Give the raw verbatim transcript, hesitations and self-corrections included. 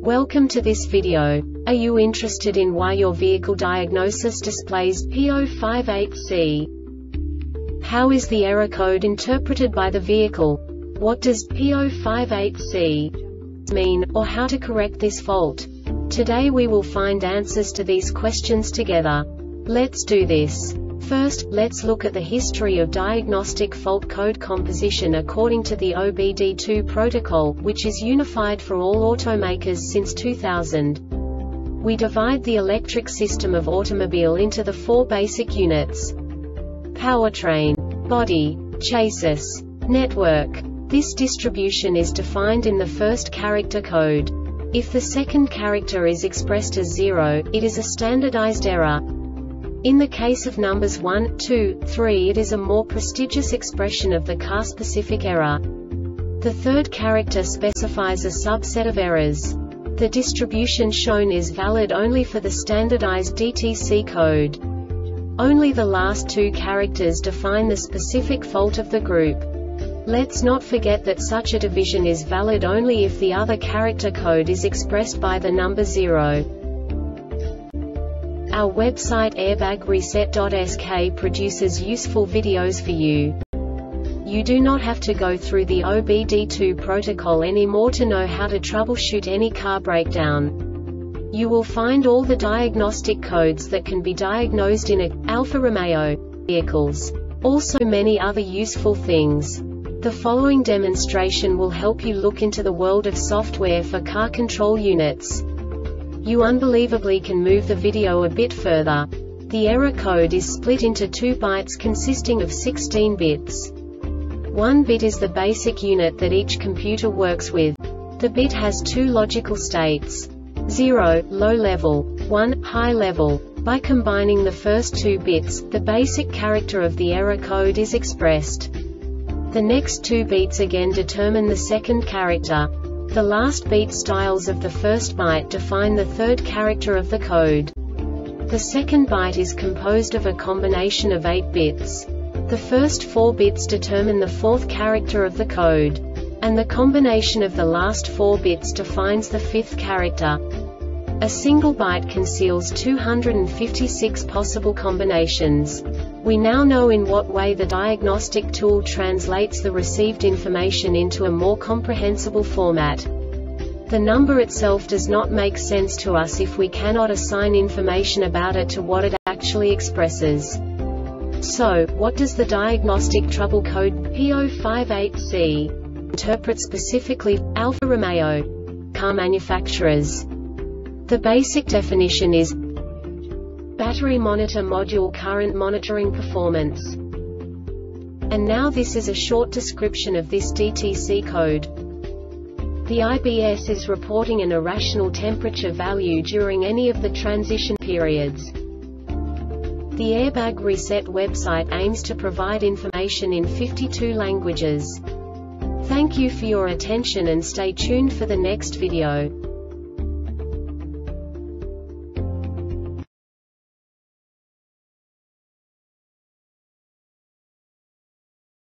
Welcome to this video. Are you interested in why your vehicle diagnosis displays P zero five eight C? How is the error code interpreted by the vehicle? What does P zero five eight C mean, or how to correct this fault? Today we will find answers to these questions together. Let's do this. First, let's look at the history of diagnostic fault code composition according to the O B D two protocol, which is unified for all automakers since two thousand. We divide the electric system of automobile into the four basic units: powertrain, body, chassis, network. This distribution is defined in the first character code. If the second character is expressed as zero, it is a standardized error. In the case of numbers one, two, three, it is a more prestigious expression of the car-specific error. The third character specifies a subset of errors. The distribution shown is valid only for the standardized D T C code. Only the last two characters define the specific fault of the group. Let's not forget that such a division is valid only if the other character code is expressed by the number zero. Our website airbag reset dot S K produces useful videos for you. You do not have to go through the O B D two protocol anymore to know how to troubleshoot any car breakdown. You will find all the diagnostic codes that can be diagnosed in a Alfa Romeo vehicles. Also many other useful things. The following demonstration will help you look into the world of software for car control units. You unbelievably can move the video a bit further. The error code is split into two bytes consisting of sixteen bits. One bit is the basic unit that each computer works with. The bit has two logical states: zero, low level, one, high level. By combining the first two bits, the basic character of the error code is expressed. The next two bits again determine the second character. The last beat styles of the first byte define the third character of the code. The second byte is composed of a combination of eight bits. The first four bits determine the fourth character of the code. And the combination of the last four bits defines the fifth character. A single byte conceals two hundred fifty-six possible combinations. We now know in what way the diagnostic tool translates the received information into a more comprehensible format. The number itself does not make sense to us if we cannot assign information about it to what it actually expresses. So, what does the diagnostic trouble code P zero five eight C interpret specifically for Alfa Romeo car manufacturers? The basic definition is battery monitor module current monitoring performance. And now this is a short description of this D T C code. The I B S is reporting an irrational temperature value during any of the transition periods. The Airbag Reset website aims to provide information in fifty-two languages. Thank you for your attention and stay tuned for the next video.